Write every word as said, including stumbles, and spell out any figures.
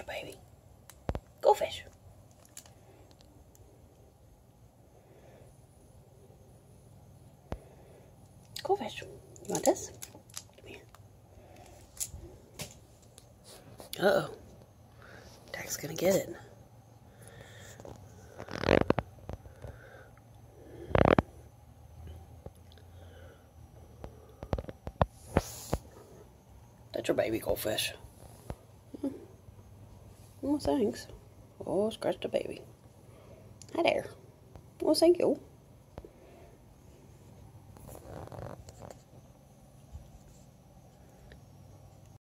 your baby. Goldfish. Goldfish. You want this? Come here. Uh-oh. Dak's gonna get it. That's your baby goldfish. Hmm. Oh, thanks. Oh, scratch the baby. Hi there. Well, thank you.